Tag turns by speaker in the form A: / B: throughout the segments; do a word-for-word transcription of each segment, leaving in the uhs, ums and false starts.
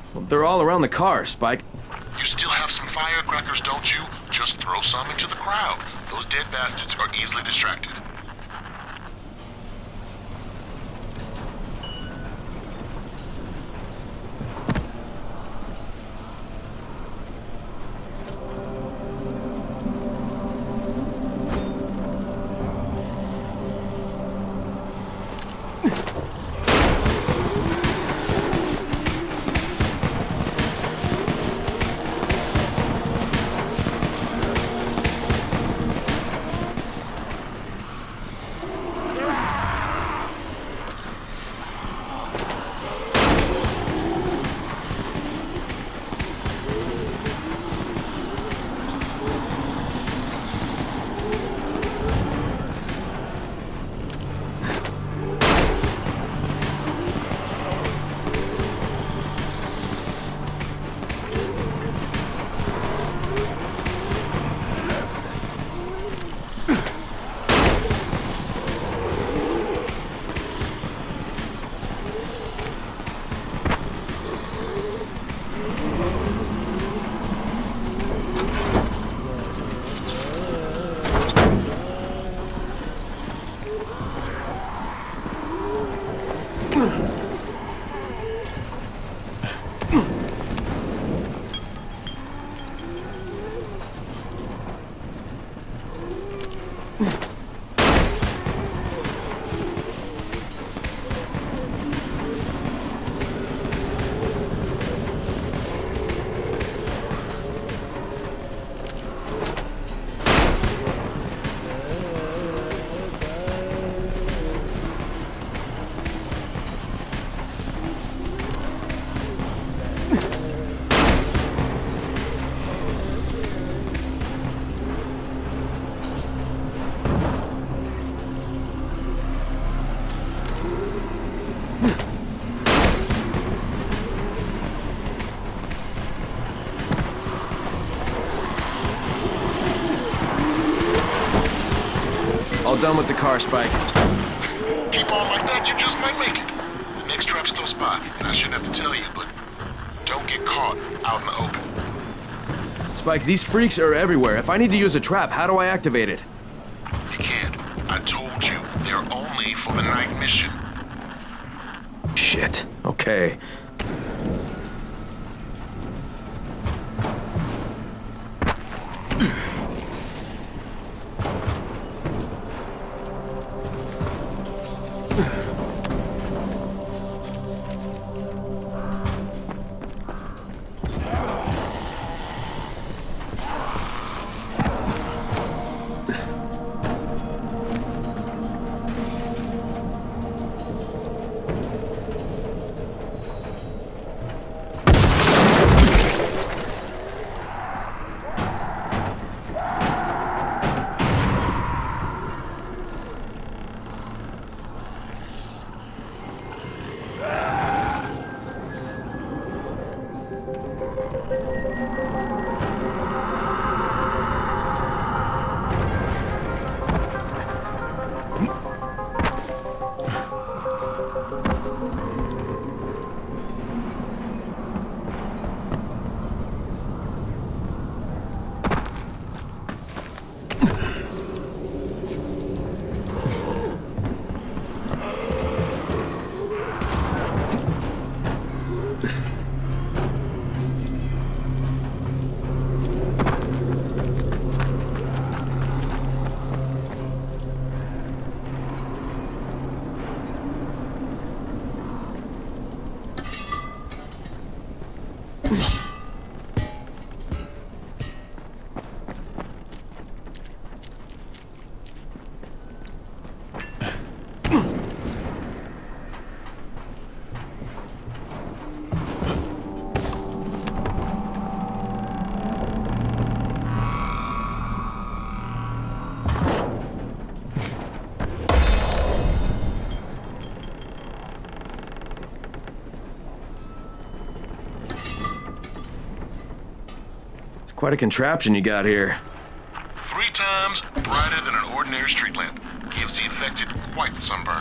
A: Well, they're all around the car, Spike.
B: You still have some firecrackers, don't you? Just throw some into the crowd. Those dead bastards are easily distracted.
A: All done with the car, Spike.
B: Keep on like that, you just might make it. The next trap's still a spot, and I shouldn't have to tell you, but don't get caught out in the open.
A: Spike, these freaks are everywhere. If I need to use a trap, how do I activate it?
B: You can't. I told you, they're only for the night mission.
A: Shit. Okay. Quite a contraption you got here.
B: Three times brighter than an ordinary street lamp. Gives the infected quite the sunburn.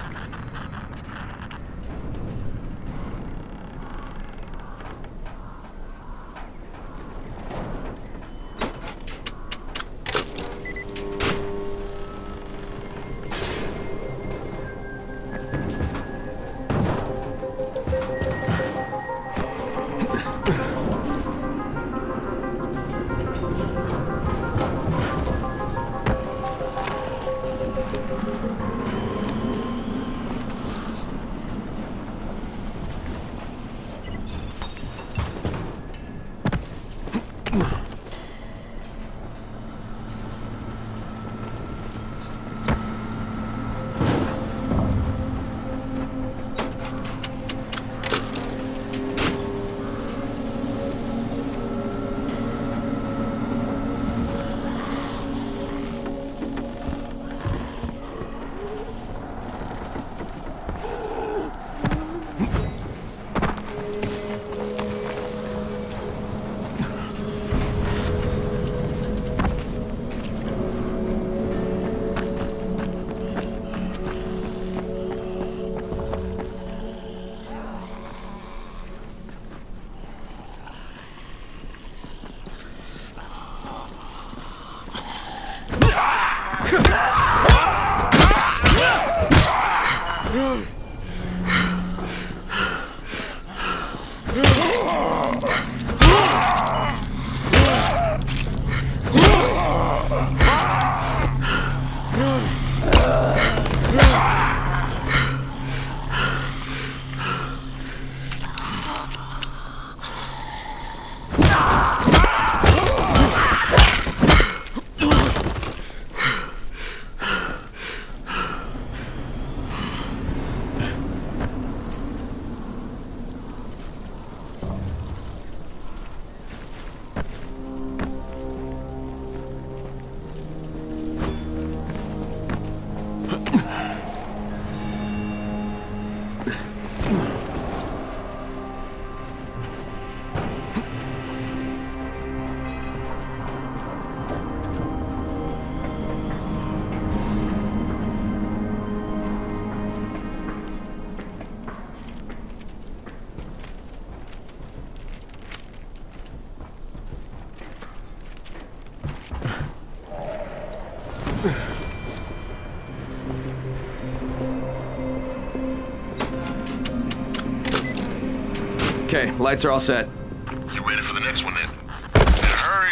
A: Okay, lights are all set.
B: You ready for the next one then? In a hurry.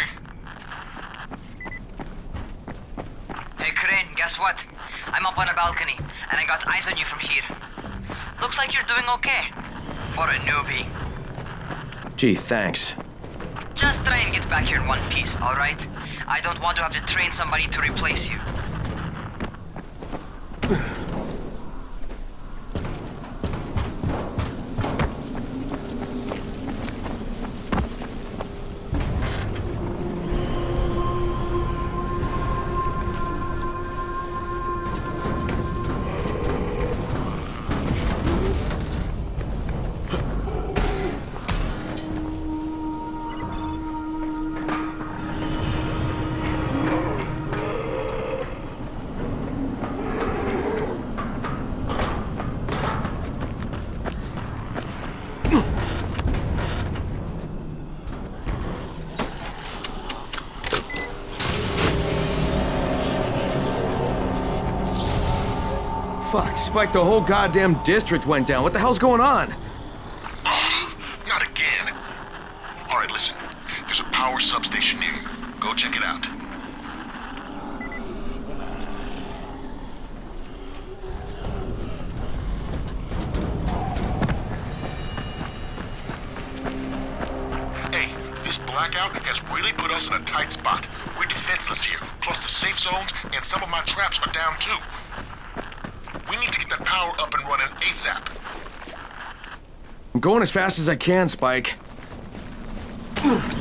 C: Hey Crane, guess what? I'm up on a balcony, and I got eyes on you from here. Looks like you're doing okay. For a newbie.
A: Gee, thanks.
C: Just try and get back here in one piece, alright? I don't want to have to train somebody to replace you.
A: Fuck, Spike, the whole goddamn district went down. What the hell's going on?
B: Oh, not again. All right, listen. There's a power substation near you. Go check it out. Hey, this blackout has really put us in a tight spot. We're defenseless here. Plus the safe zones and some of my traps are down too. We need to get that power up and running ASAP.
A: I'm going as fast as I can, Spike.